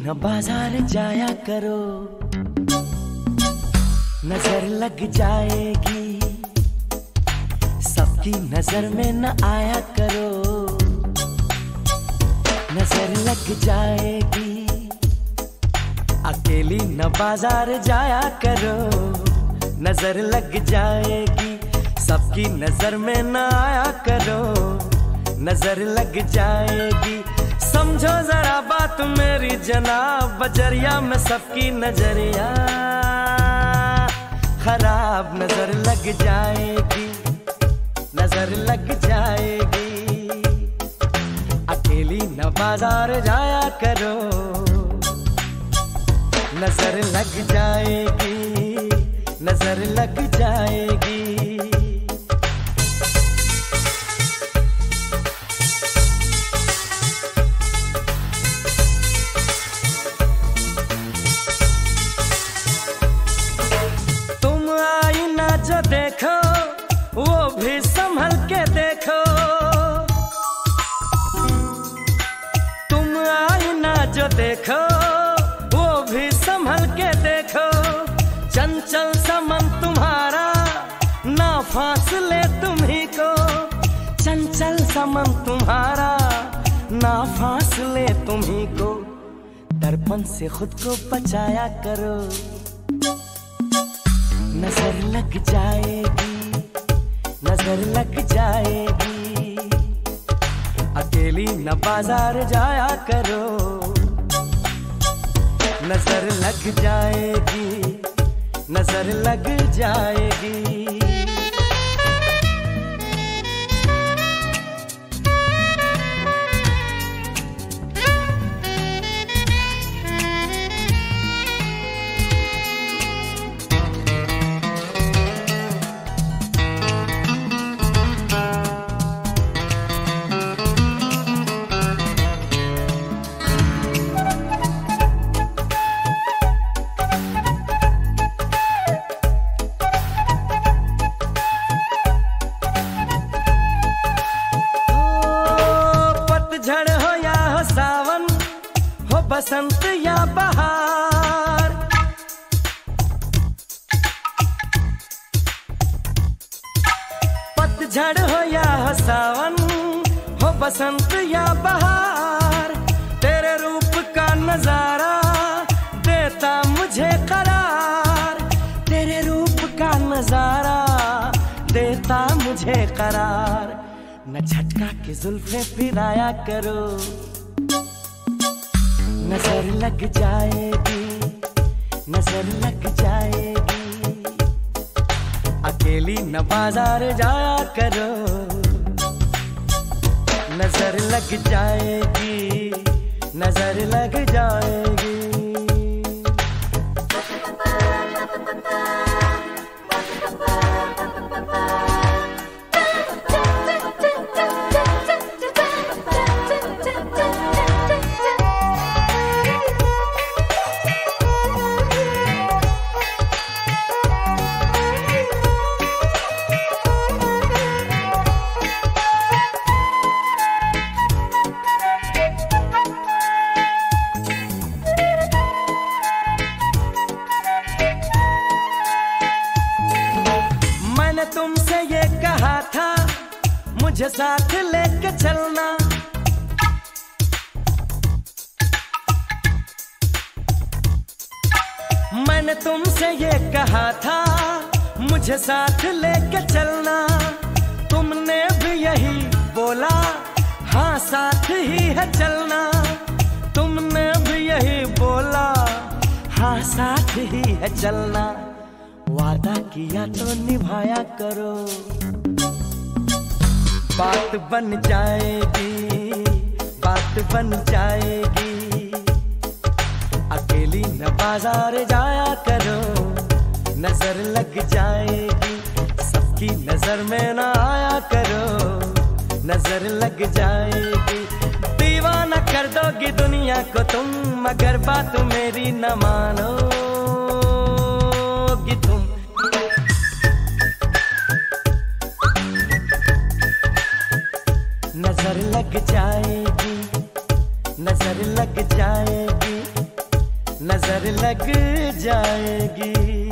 न बाजार जाया करो, नजर लग जाएगी, सबकी नजर में न आया करो, नजर लग जाएगी। अकेली न बाजार जाया करो, नजर लग जाएगी, सबकी नजर में न आया करो, नजर लग जाएगी। समझो जरा बात मेरी जनाब, बजरिया में सबकी नजरिया खराब, नजर लग जाएगी, नजर लग जाएगी। अकेली न बाजार जाया करो, नजर लग जाएगी, नजर लग जाएगी। जो देखो वो भी संभल के देखो, तुम आईना जो देखो वो भी संभल के देखो। चंचल सा मन तुम्हारा ना फासले तुम्ही को, चंचल सा मन तुम्हारा ना फासले तुम्ही को। दर्पण से खुद को बचाया करो, नजर लग जाएगी, नजर लग जाएगी। अकेली न बाजार जाया करो, नजर लग जाएगी, नजर लग जाएगी। पतझड़ हो या हो सावन, हो बसंत या बहार, पतझड़ हो या हो सावन, हो बसंत या बहार। तेरे रूप का नजारा देता मुझे करार, तेरे रूप का नजारा देता मुझे करार। न झटका के जुल्फे फिराया करो, नजर लग जाएगी, नजर लग जाएगी। अकेली न बाजार जाया करो, नजर लग जाएगी, नजर लग जाएगी। मैंने तुमसे ये कहा था मुझे साथ लेके चलना, मैंने तुमसे ये कहा था मुझे साथ लेके चलना। तुमने भी यही बोला, हाँ साथ ही है चलना। तुमने भी यही बोला, हाँ साथ ही है चलना। वादा किया तो निभाया करो, बात बन जाएगी, बात बन जाएगी। अकेली न बाजार जाया करो, नजर लग जाएगी, सबकी नजर में न आया करो, नजर लग जाएगी। दीवाना कर दोगी दुनिया को तुम, मगर बात मेरी न मानोगी तुम। नजर लग जाएगी, नजर लग जाएगी। नजर लग जाएगी।